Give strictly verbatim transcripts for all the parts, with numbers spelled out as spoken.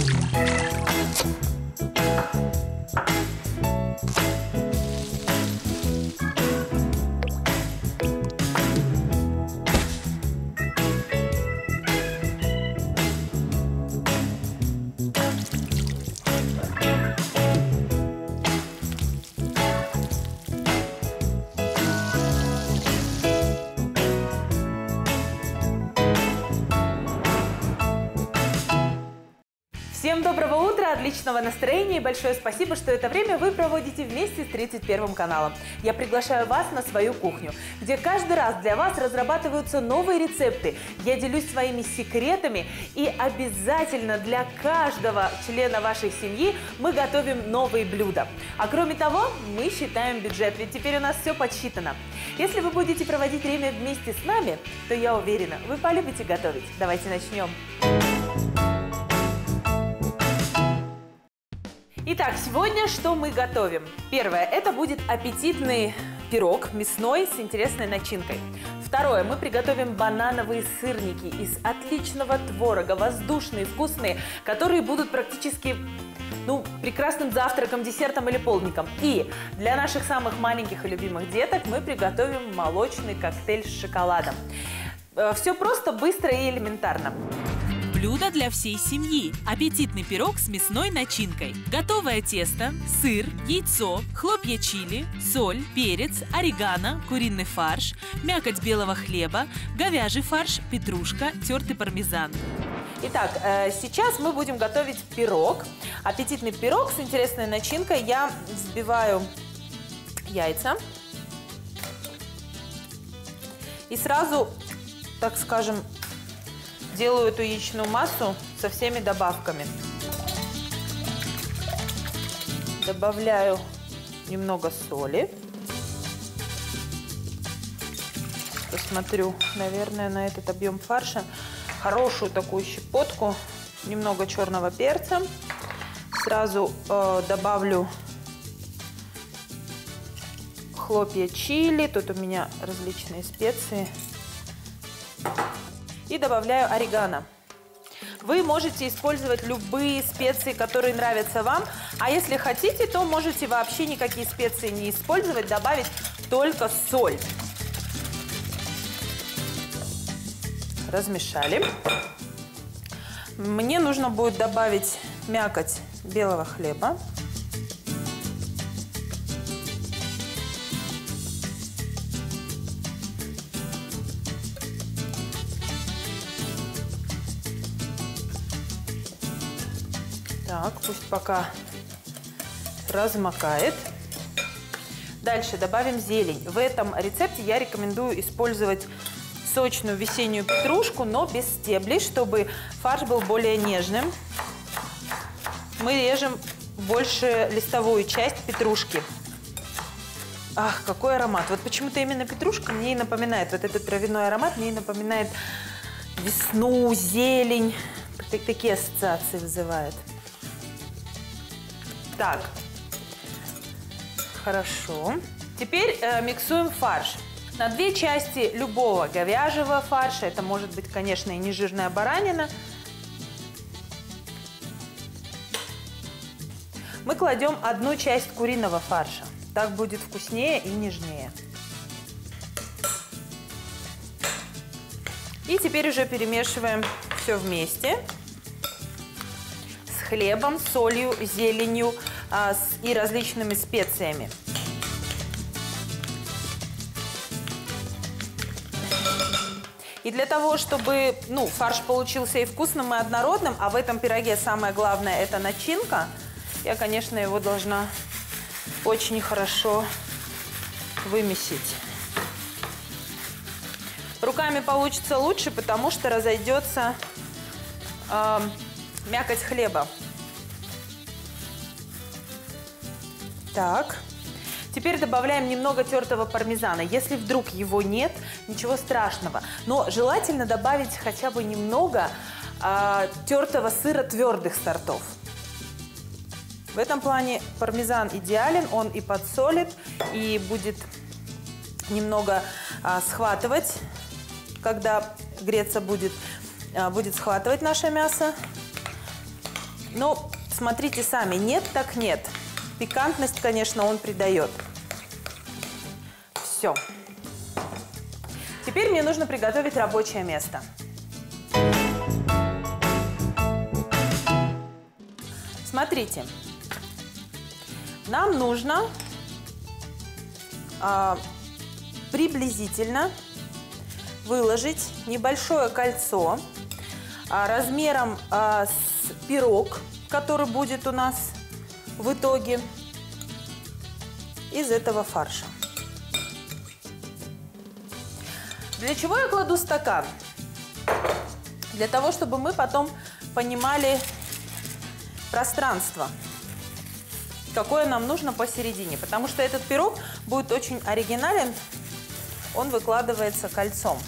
Всем доброго утра, отличного настроения и большое спасибо, что это время вы проводите вместе с тридцать первым каналом. Я приглашаю вас на свою кухню, где каждый раз для вас разрабатываются новые рецепты. Я делюсь своими секретами и обязательно для каждого члена вашей семьи мы готовим новые блюда. А кроме того, мы считаем бюджет, ведь теперь у нас все подсчитано. Если вы будете проводить время вместе с нами, то я уверена, вы полюбите готовить. Давайте начнем. Итак, сегодня что мы готовим? Первое, это будет аппетитный пирог мясной с интересной начинкой. Второе, мы приготовим банановые сырники из отличного творога, воздушные, вкусные, которые будут практически, ну, прекрасным завтраком, десертом или полдником. И для наших самых маленьких и любимых деток мы приготовим молочный коктейль с шоколадом. Все просто, быстро и элементарно. Блюдо для всей семьи. Аппетитный пирог с мясной начинкой. Готовое тесто, сыр, яйцо, хлопья чили, соль, перец, орегано, куриный фарш, мякоть белого хлеба, говяжий фарш, петрушка, тертый пармезан. Итак, сейчас мы будем готовить пирог. Аппетитный пирог с интересной начинкой. Я взбиваю яйца. И сразу, так скажем, делаю эту яичную массу со всеми добавками. Добавляю немного соли. Посмотрю, наверное, на этот объем фарша. Хорошую такую щепотку. Немного черного перца. Сразу э, добавлю хлопья чили. Тут у меня различные специи. И добавляю орегано. Вы можете использовать любые специи, которые нравятся вам. А если хотите, то можете вообще никакие специи не использовать, добавить только соль. Размешали. Мне нужно будет добавить мякоть белого хлеба. Так, пусть пока размокает. Дальше добавим зелень. В этом рецепте я рекомендую использовать сочную весеннюю петрушку, но без стеблей, чтобы фарш был более нежным. Мы режем больше листовую часть петрушки. Ах, какой аромат! Вот почему-то именно петрушка мне и напоминает, вот этот травяной аромат мне и напоминает весну, зелень. Такие ассоциации вызывает. Так, хорошо. Теперь э, миксуем фарш. На две части любого говяжьего фарша, это может быть, конечно, и нежирная баранина, мы кладем одну часть куриного фарша. Так будет вкуснее и нежнее. И теперь уже перемешиваем все вместе. С хлебом, солью, зеленью а, с, и различными специями. И для того, чтобы ну, фарш получился и вкусным, и однородным, а в этом пироге самое главное – это начинка, я, конечно, его должна очень хорошо вымесить. Руками получится лучше, потому что разойдется э, мякоть хлеба. Так, теперь добавляем немного тертого пармезана. Если вдруг его нет, ничего страшного. Но желательно добавить хотя бы немного э, тертого сыра твердых сортов. В этом плане пармезан идеален, он и подсолит, и будет немного э, схватывать, когда греться будет, э, будет схватывать наше мясо. Но смотрите сами, нет так нет. Пикантность, конечно, он придает. Все. Теперь мне нужно приготовить рабочее место. Смотрите, нам нужно а, приблизительно выложить небольшое кольцо а, размером а, с пирог, который будет у нас в итоге из этого фарша. Для чего я кладу стакан? Для того, чтобы мы потом понимали пространство, какое нам нужно посередине. Потому что этот пирог будет очень оригинален. Он выкладывается кольцом.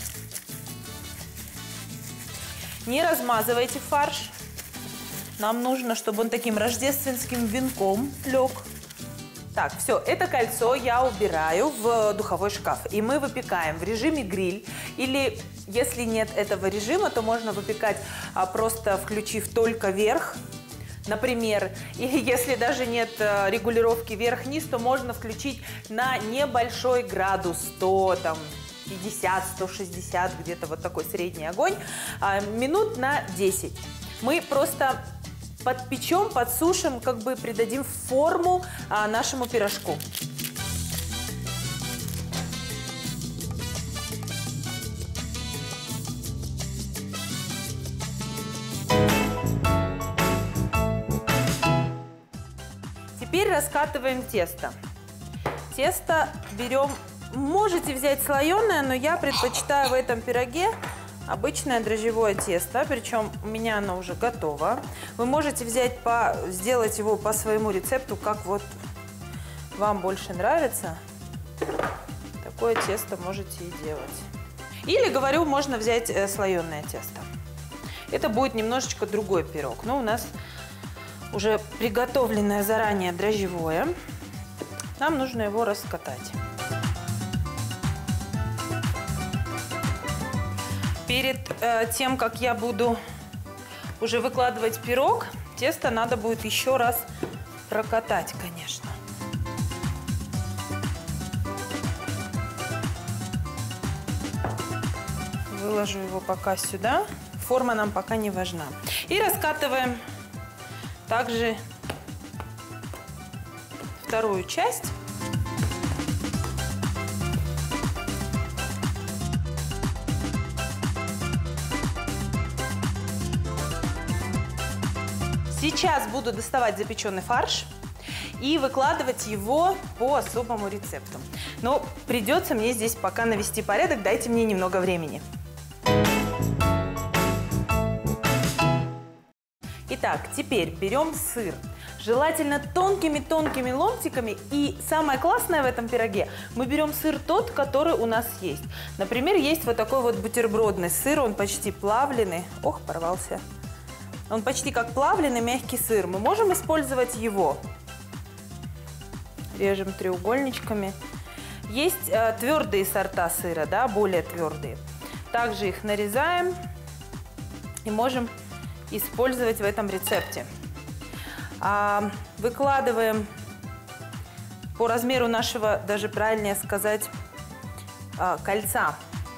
Не размазывайте фарш. Нам нужно, чтобы он таким рождественским венком лег. Так, все, это кольцо я убираю в духовой шкаф. И мы выпекаем в режиме гриль. Или, если нет этого режима, то можно выпекать, а, просто включив только верх. Например, или если даже нет а, регулировки вверх-вниз, то можно включить на небольшой градус, сто, там, пятьдесят, сто шестьдесят, где-то вот такой средний огонь, а, минут на десять. Мы просто подпечем, подсушим, как бы придадим форму а, нашему пирожку. Теперь раскатываем тесто. Тесто берем, можете взять слоеное, но я предпочитаю в этом пироге обычное дрожжевое тесто, причем у меня оно уже готово. Вы можете взять, по, сделать его по своему рецепту, как вот вам больше нравится. Такое тесто можете и делать. Или, говорю, можно взять э, слоеное тесто. Это будет немножечко другой пирог. Но у нас уже приготовленное заранее дрожжевое. Нам нужно его раскатать. Перед э, тем, как я буду уже выкладывать пирог, тесто надо будет еще раз прокатать, конечно. Выложу его пока сюда. Форма нам пока не важна. И раскатываем также вторую часть. Сейчас буду доставать запеченный фарш и выкладывать его по особому рецепту. Но придется мне здесь пока навести порядок, дайте мне немного времени. Итак, теперь берем сыр. Желательно тонкими-тонкими ломтиками. И самое классное в этом пироге, мы берем сыр тот, который у нас есть. Например, есть вот такой вот бутербродный сыр, он почти плавленый. Ох, порвался. Он почти как плавленый мягкий сыр. Мы можем использовать его. Режем треугольничками. Есть э, твердые сорта сыра, да, более твердые. Также их нарезаем и можем использовать в этом рецепте. А, выкладываем по размеру нашего, даже правильнее сказать, а, кольца.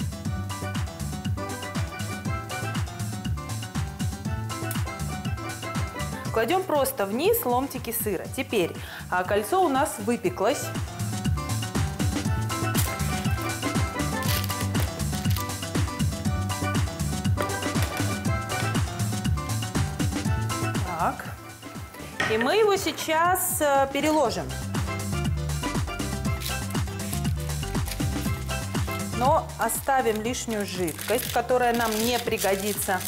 Кладем просто вниз ломтики сыра. Теперь а, кольцо у нас выпеклось. Так. И мы его сейчас а, переложим. Но оставим лишнюю жидкость, которая нам не пригодится.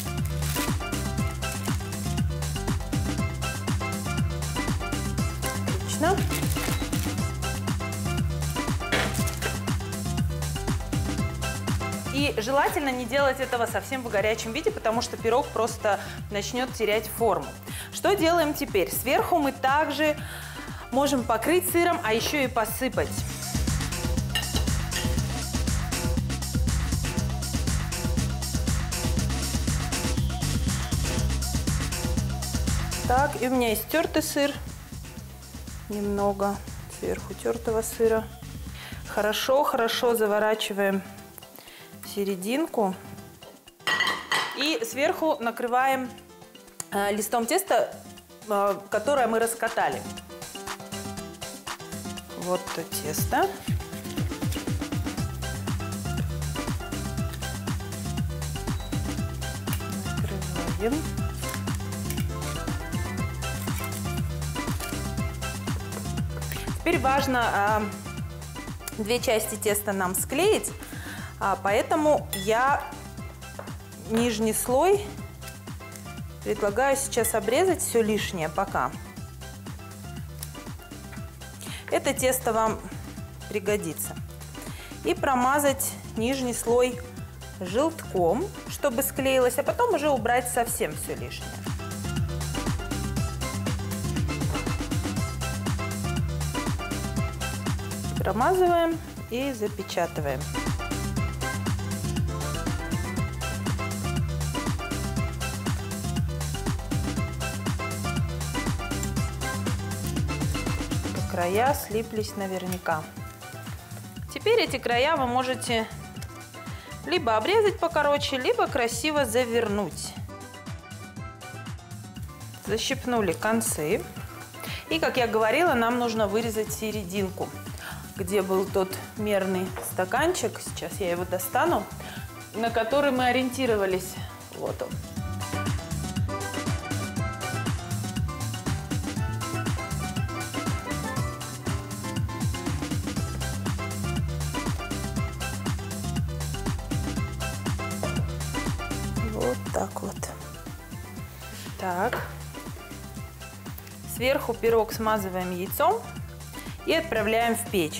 И желательно не делать этого совсем в горячем виде, потому что пирог просто начнет терять форму. Что делаем теперь? Сверху мы также можем покрыть сыром, а еще и посыпать. Так, и у меня есть тертый сыр. Немного сверху тертого сыра. Хорошо-хорошо заворачиваем серединку. И сверху накрываем э, листом теста, э, которое мы раскатали. Вот то тесто. Накрываем. Теперь важно э, две части теста нам склеить, а, поэтому я нижний слой предлагаю сейчас обрезать все лишнее пока. Это тесто вам пригодится. И промазать нижний слой желтком, чтобы склеилось, а потом уже убрать совсем все лишнее. Промазываем и запечатываем. Края слиплись наверняка. Теперь эти края вы можете либо обрезать покороче, либо красиво завернуть. Защипнули концы. И, как я говорила, нам нужно вырезать серединку, где был тот мерный стаканчик, сейчас я его достану, на который мы ориентировались. Вот он. Вот так вот. Так. Сверху пирог смазываем яйцом и отправляем в печь.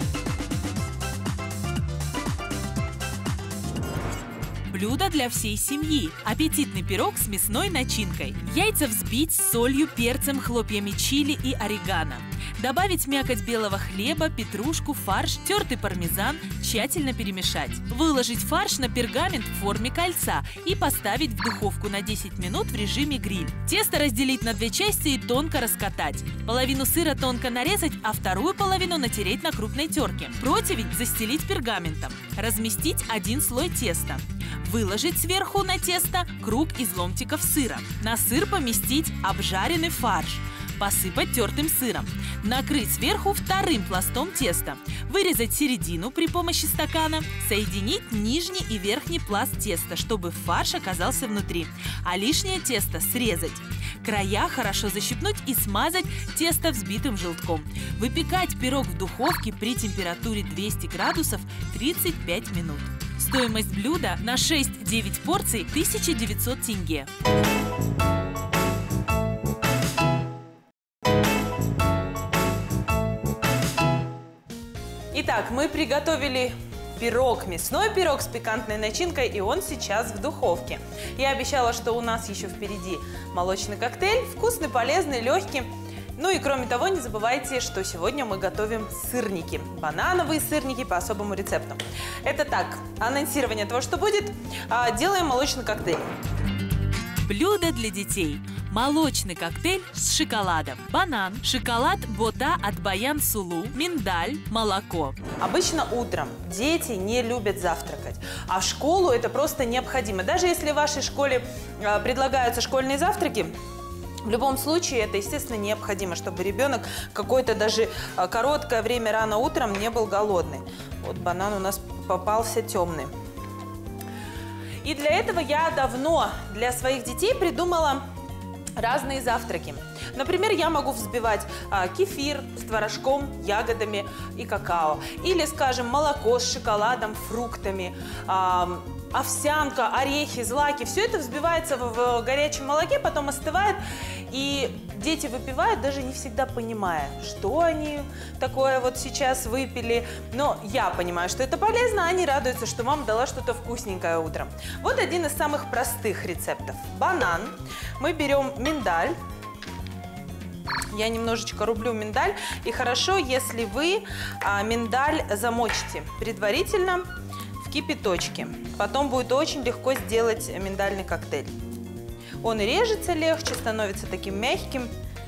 Блюдо для всей семьи. Аппетитный пирог с мясной начинкой. Яйца взбить с солью, перцем, хлопьями чили и орегано. Добавить мякоть белого хлеба, петрушку, фарш, тертый пармезан, тщательно перемешать. Выложить фарш на пергамент в форме кольца и поставить в духовку на десять минут в режиме гриль. Тесто разделить на две части и тонко раскатать. Половину сыра тонко нарезать, а вторую половину натереть на крупной терке. Противень застелить пергаментом. Разместить один слой теста. Выложить сверху на тесто круг из ломтиков сыра. На сыр поместить обжаренный фарш. Посыпать тертым сыром. Накрыть сверху вторым пластом теста. Вырезать середину при помощи стакана. Соединить нижний и верхний пласт теста, чтобы фарш оказался внутри. А лишнее тесто срезать. Края хорошо защипнуть и смазать тесто взбитым желтком. Выпекать пирог в духовке при температуре двести градусов тридцать пять минут. Стоимость блюда на шесть-девять порций – тысяча девятьсот тенге. Итак, мы приготовили пирог, мясной пирог с пикантной начинкой, и он сейчас в духовке. Я обещала, что у нас еще впереди молочный коктейль, вкусный, полезный, легкий. Ну и кроме того, не забывайте, что сегодня мы готовим сырники, банановые сырники по особому рецепту. Это так, анонсирование того, что будет. Делаем молочный коктейль. Блюдо для детей. Молочный коктейль с шоколадом. Банан, шоколад Бота от Баян Сулу, миндаль, молоко. Обычно утром дети не любят завтракать, а в школу это просто необходимо. Даже если в вашей школе предлагаются школьные завтраки, в любом случае это, естественно, необходимо, чтобы ребенок какое-то даже короткое время рано утром не был голодный. Вот банан у нас попался темный. И для этого я давно для своих детей придумала разные завтраки. Например, я могу взбивать а, кефир с творожком, ягодами и какао. Или, скажем, молоко с шоколадом, фруктами, а, овсянка, орехи, злаки. Все это взбивается в, в горячем молоке, потом остывает. И дети выпивают, даже не всегда понимая, что они такое вот сейчас выпили. Но я понимаю, что это полезно, а они радуются, что мама дала что-то вкусненькое утром. Вот один из самых простых рецептов. Банан. Мы берем миндаль. Я немножечко рублю миндаль. И хорошо, если вы а, миндаль замочите предварительно в кипяточке. Потом будет очень легко сделать миндальный коктейль. Он режется легче, становится таким мягким.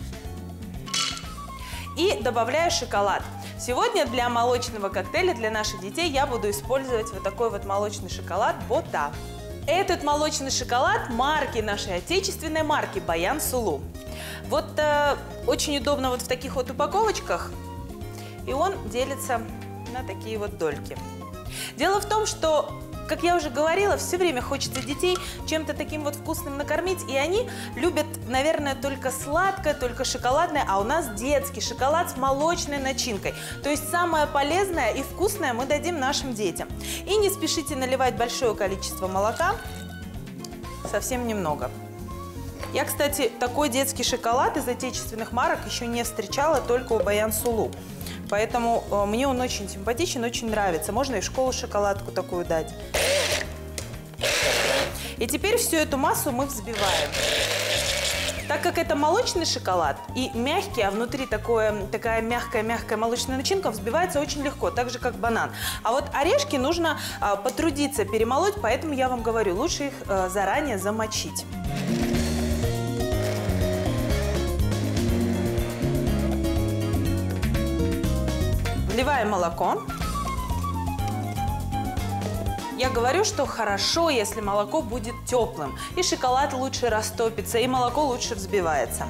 И добавляю шоколад. Сегодня для молочного коктейля для наших детей я буду использовать вот такой вот молочный шоколад Бота. Этот молочный шоколад марки нашей отечественной марки Баян Сулу. Вот э, очень удобно вот в таких вот упаковочках, и он делится на такие вот дольки. Дело в том, что, как я уже говорила, все время хочется детей чем-то таким вот вкусным накормить, и они любят, наверное, только сладкое, только шоколадное, а у нас детский шоколад с молочной начинкой. То есть самое полезное и вкусное мы дадим нашим детям. И не спешите наливать большое количество молока, совсем немного. Я, кстати, такой детский шоколад из отечественных марок еще не встречала, только у Баян Сулу. Поэтому э, мне он очень симпатичен, очень нравится. Можно и в школу шоколадку такую дать. И теперь всю эту массу мы взбиваем. Так как это молочный шоколад и мягкий, а внутри такое, такая мягкая-мягкая молочная начинка, взбивается очень легко, так же, как банан. А вот орешки нужно э, потрудиться перемолоть, поэтому я вам говорю, лучше их э, заранее замочить. Вливаем молоко. Я говорю, что хорошо, если молоко будет теплым. И шоколад лучше растопится, и молоко лучше взбивается.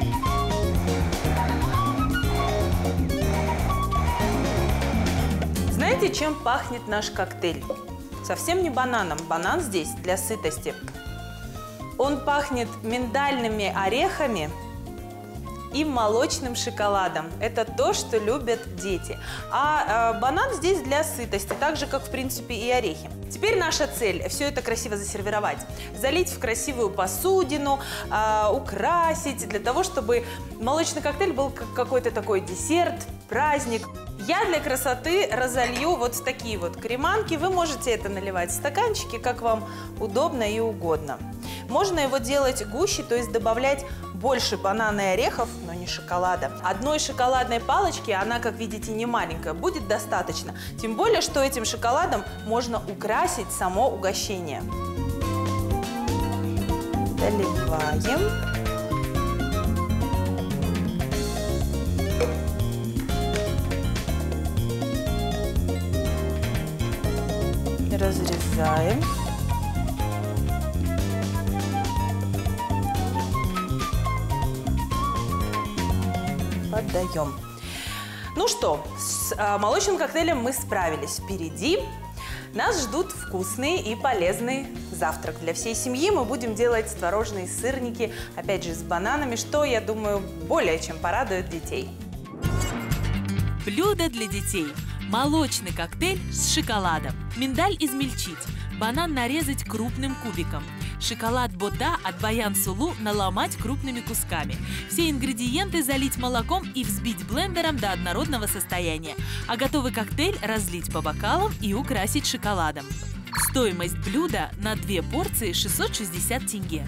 Знаете, чем пахнет наш коктейль? Совсем не бананом. Банан здесь для сытости. Он пахнет миндальными орехами и молочным шоколадом. Это то, что любят дети. А э, банан здесь для сытости, так же, как, в принципе, и орехи. Теперь наша цель – все это красиво засервировать. Залить в красивую посудину, э, украсить, для того, чтобы молочный коктейль был как какой-то такой десерт, праздник. Я для красоты разолью вот в такие вот креманки. Вы можете это наливать в стаканчики, как вам удобно и угодно. Можно его делать гуще, то есть добавлять больше банана и орехов, но не шоколада. Одной шоколадной палочки, она, как видите, не маленькая, будет достаточно. Тем более, что этим шоколадом можно украсить само угощение. Доливаем. Разрезаем. Поддаем. Ну что, с а, молочным коктейлем мы справились. Впереди нас ждут вкусный и полезный завтрак. Для всей семьи мы будем делать творожные сырники, опять же, с бананами, что, я думаю, более чем порадует детей. Блюдо для детей. Молочный коктейль с шоколадом. Миндаль измельчить. Банан нарезать крупным кубиком. Шоколад Бота от Баян Сулу наломать крупными кусками. Все ингредиенты залить молоком и взбить блендером до однородного состояния. А готовый коктейль разлить по бокалам и украсить шоколадом. Стоимость блюда на две порции шестьсот шестьдесят тенге.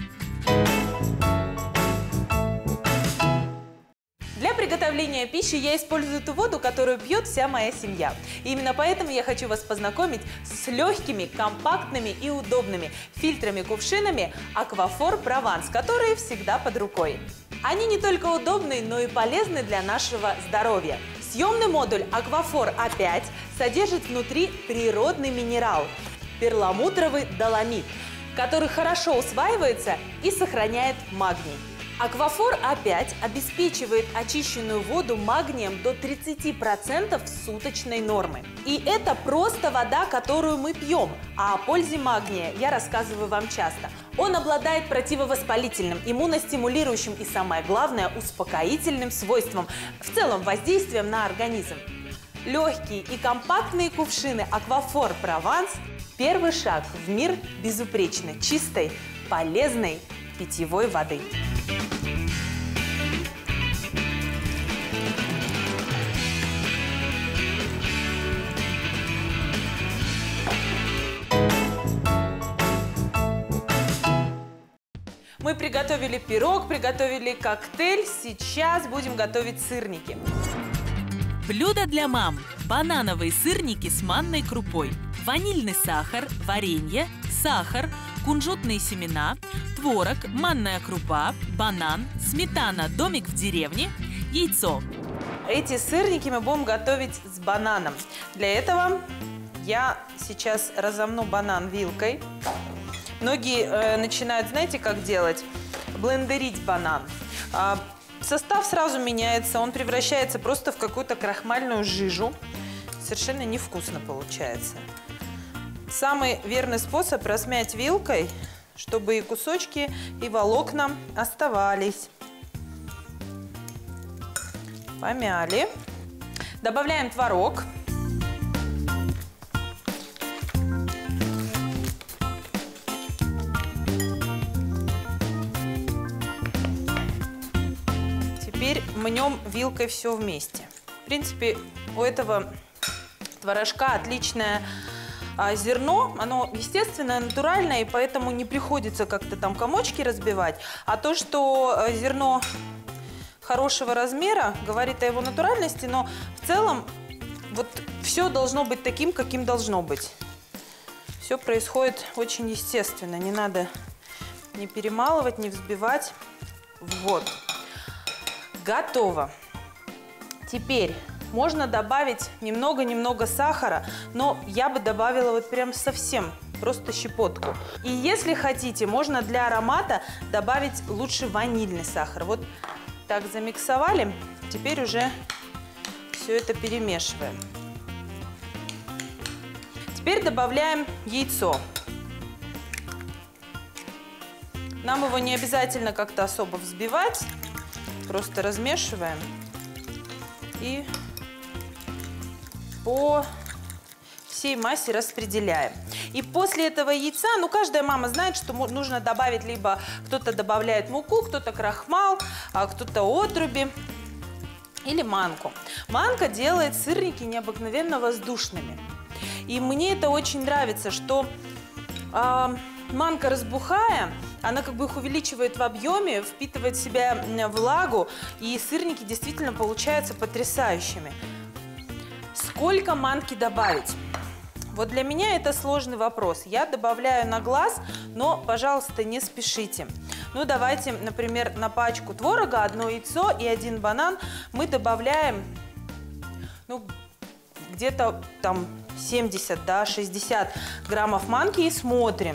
Для приготовления пищи я использую ту воду, которую пьет вся моя семья. И именно поэтому я хочу вас познакомить с легкими, компактными и удобными фильтрами-кувшинами Аквафор Прованс, которые всегда под рукой. Они не только удобны, но и полезны для нашего здоровья. Съемный модуль Аквафор А пять содержит внутри природный минерал – перламутровый доломит, который хорошо усваивается и сохраняет магний. Аквафор А пять обеспечивает очищенную воду магнием до тридцати процентов суточной нормы. И это просто вода, которую мы пьем, а о пользе магния я рассказываю вам часто. Он обладает противовоспалительным, иммуностимулирующим и, самое главное, успокоительным свойством, в целом воздействием на организм. Легкие и компактные кувшины Аквафор Прованс – первый шаг в мир безупречно чистой, полезной питьевой воды. Мы приготовили пирог, приготовили коктейль, сейчас будем готовить сырники. Блюдо для мам. Банановые сырники с манной крупой. Ванильный сахар, варенье, сахар, кунжутные семена, творог, манная крупа, банан, сметана «Домик в деревне», яйцо. Эти сырники мы будем готовить с бананом. Для этого я сейчас разомну банан вилкой. Многие э, начинают, знаете, как делать? Блендерить банан. А, состав сразу меняется, он превращается просто в какую-то крахмальную жижу. Совершенно невкусно получается. Самый верный способ размять вилкой, чтобы и кусочки, и волокна оставались. Помяли. Добавляем творог. Теперь мнем вилкой все вместе. В принципе, у этого творожка отличное а, зерно. Оно естественное, натуральное, и поэтому не приходится как-то там комочки разбивать. А то, что а, зерно хорошего размера, говорит о его натуральности, но в целом вот все должно быть таким, каким должно быть. Все происходит очень естественно. Не надо не перемалывать, не взбивать. Вот. Готово. Теперь можно добавить немного-немного сахара, но я бы добавила вот прям совсем, просто щепотку. И если хотите, можно для аромата добавить лучше ванильный сахар. Вот так замиксовали, теперь уже все это перемешиваем. Теперь добавляем яйцо. Нам его не обязательно как-то особо взбивать. Просто размешиваем и по всей массе распределяем. И после этого яйца, ну, каждая мама знает, что нужно добавить, либо кто-то добавляет муку, кто-то крахмал, а кто-то отруби или манку. Манка делает сырники необыкновенно воздушными. И мне это очень нравится, что э, манка, разбухая, она как бы их увеличивает в объеме, впитывает в себя влагу, и сырники действительно получаются потрясающими. Сколько манки добавить? Вот для меня это сложный вопрос. Я добавляю на глаз, но, пожалуйста, не спешите. Ну, давайте, например, на пачку творога одно яйцо и один банан мы добавляем, ну, где-то там семьдесят, да, шестьдесят граммов манки и смотрим.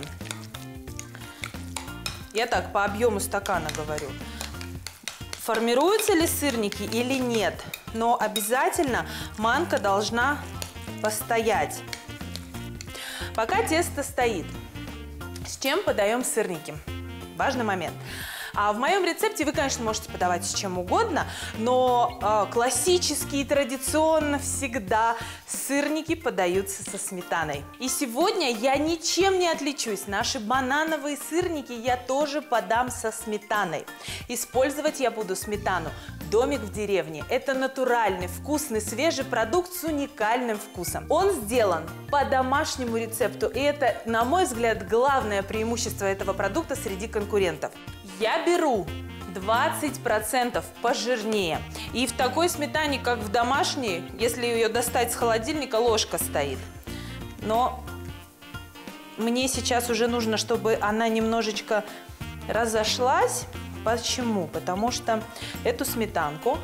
Я так по объему стакана говорю. Формируются ли сырники или нет? Но обязательно манка должна постоять. Пока тесто стоит, с чем подаем сырники? Важный момент. А в моем рецепте вы, конечно, можете подавать с чем угодно, но э, классически и традиционно всегда сырники подаются со сметаной. И сегодня я ничем не отличусь. Наши банановые сырники я тоже подам со сметаной. Использовать я буду сметану «Домик в деревне». Это натуральный, вкусный, свежий продукт с уникальным вкусом. Он сделан по домашнему рецепту, и это, на мой взгляд, главное преимущество этого продукта среди конкурентов. Я беру двадцать процентов пожирнее. И в такой сметане, как в домашней, если ее достать с холодильника, ложка стоит. Но мне сейчас уже нужно, чтобы она немножечко разошлась. Почему? Потому что эту сметанку,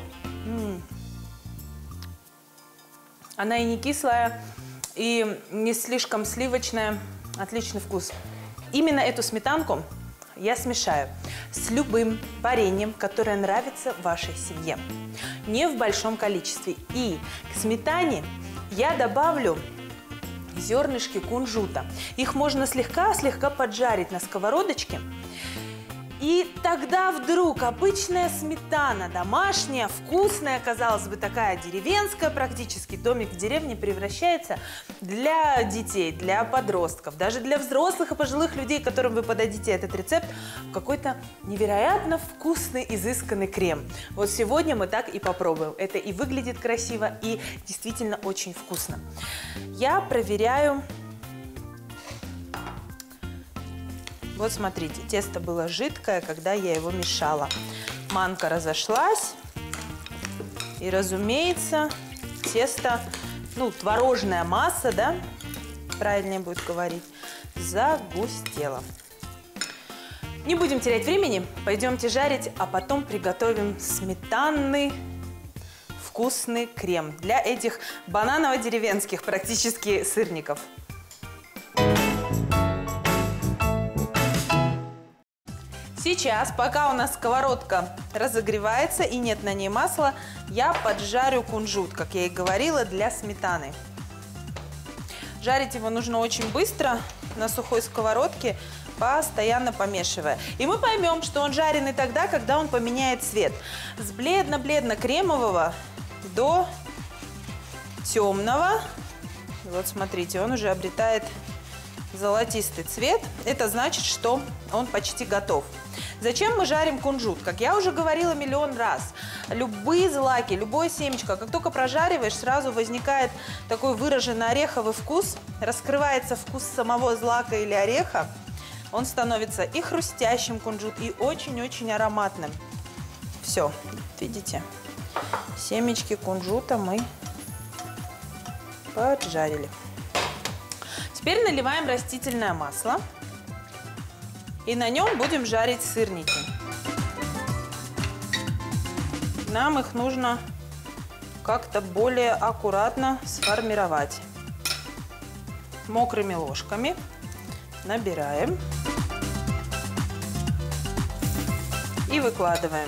она и не кислая, и не слишком сливочная. Отличный вкус. Именно эту сметанку я смешаю с любым вареньем, которое нравится вашей семье. Не в большом количестве. И к сметане я добавлю зернышки кунжута. Их можно слегка-слегка поджарить на сковородочке. И тогда вдруг обычная сметана, домашняя, вкусная, казалось бы, такая деревенская практически, домик в деревне превращается для детей, для подростков, даже для взрослых и пожилых людей, которым вы подадите этот рецепт, в какой-то невероятно вкусный, изысканный крем. Вот сегодня мы так и попробуем. Это и выглядит красиво, и действительно очень вкусно. Я проверяю. Вот смотрите, тесто было жидкое, когда я его мешала. Манка разошлась. И, разумеется, тесто, ну, творожная масса, да, правильнее будет говорить, загустела. Не будем терять времени, пойдемте жарить, а потом приготовим сметанный вкусный крем для этих бананово-деревенских практически сырников. Сейчас, пока у нас сковородка разогревается и нет на ней масла, я поджарю кунжут, как я и говорила, для сметаны. Жарить его нужно очень быстро на сухой сковородке, постоянно помешивая. И мы поймем, что он жареный тогда, когда он поменяет цвет с бледно-бледно-кремового до темного. И вот смотрите, он уже обретает золотистый цвет. Это значит, что он почти готов. Зачем мы жарим кунжут? Как я уже говорила миллион раз, любые злаки, любое семечко, как только прожариваешь, сразу возникает такой выраженный ореховый вкус, раскрывается вкус самого злака или ореха, он становится и хрустящим кунжут, и очень-очень ароматным. Все, видите, семечки кунжута мы поджарили. Теперь наливаем растительное масло. И на нем будем жарить сырники. Нам их нужно как-то более аккуратно сформировать. Мокрыми ложками набираем и выкладываем.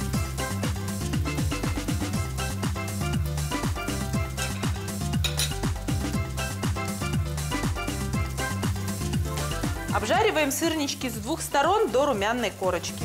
Обжариваем сырнички с двух сторон до румяной корочки.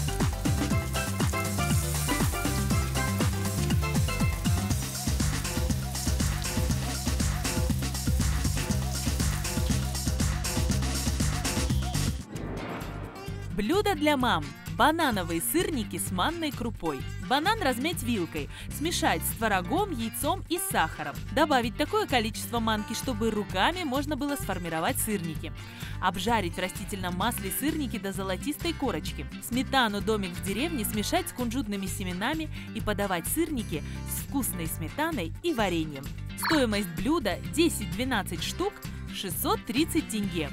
Блюдо для мам. Банановые сырники с манной крупой. Банан размять вилкой, смешать с творогом, яйцом и сахаром. Добавить такое количество манки, чтобы руками можно было сформировать сырники. Обжарить в растительном масле сырники до золотистой корочки. Сметану «Домик в деревне» смешать с кунжутными семенами и подавать сырники с вкусной сметаной и вареньем. Стоимость блюда десять-двенадцать штук, шестьсот тридцать тенге.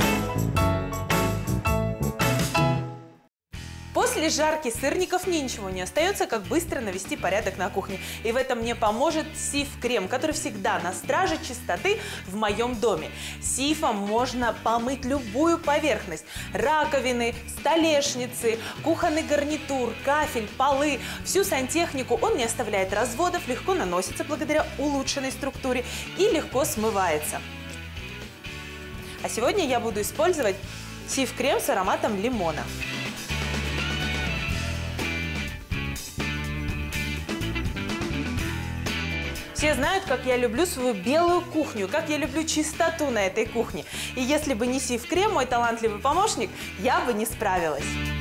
После жарки сырников мне ничего не остается, как быстро навести порядок на кухне. И в этом мне поможет сиф-крем, который всегда на страже чистоты в моем доме. Сифом можно помыть любую поверхность. Раковины, столешницы, кухонный гарнитур, кафель, полы. Всю сантехнику он не оставляет разводов, легко наносится благодаря улучшенной структуре и легко смывается. А сегодня я буду использовать сиф-крем с ароматом лимона. Все знают, как я люблю свою белую кухню, как я люблю чистоту на этой кухне. И если бы не сиф-крем, мой талантливый помощник, я бы не справилась.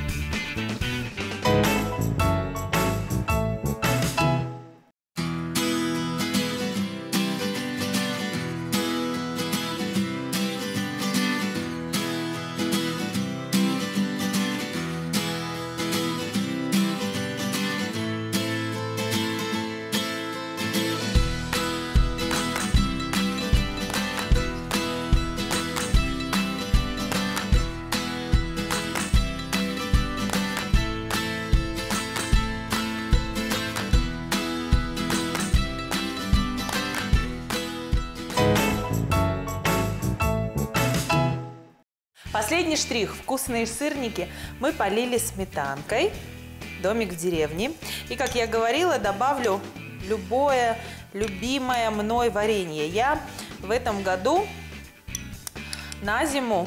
Последний штрих. Вкусные сырники мы полили сметанкой. Домик в деревне. И, как я говорила, добавлю любое любимое мной варенье. Я в этом году на зиму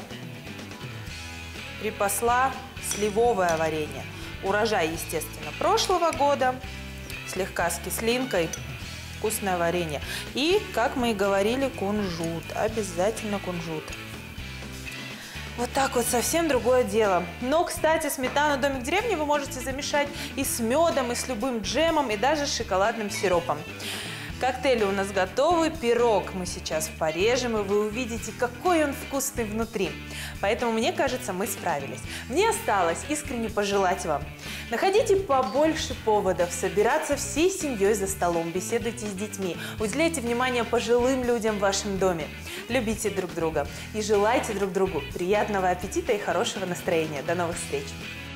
припасла сливовое варенье. Урожай, естественно, прошлого года. Слегка с кислинкой. Вкусное варенье. И, как мы и говорили, кунжут. Обязательно кунжут. Вот так вот, совсем другое дело. Но, кстати, сметану «Домик в деревне» вы можете замешать и с медом, и с любым джемом, и даже с шоколадным сиропом. Коктейли у нас готовы, пирог мы сейчас порежем, и вы увидите, какой он вкусный внутри. Поэтому, мне кажется, мы справились. Мне осталось искренне пожелать вам: находите побольше поводов собираться всей семьей за столом, беседуйте с детьми, уделяйте внимание пожилым людям в вашем доме, любите друг друга и желайте друг другу приятного аппетита и хорошего настроения. До новых встреч!